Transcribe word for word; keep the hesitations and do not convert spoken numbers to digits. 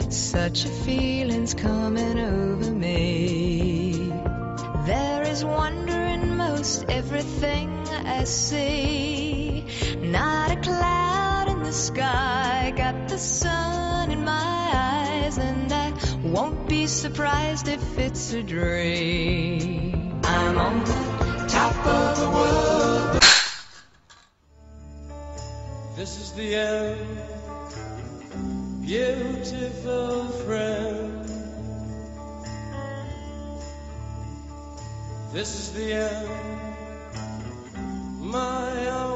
Such a feeling's coming over me. There is wonder in most everything I see. Not a cloud in the sky, got the sun in my eyes, and I won't be surprised if it's a dream. I'm on the top of the world. This is the end, beautiful friend. This is the end, my own.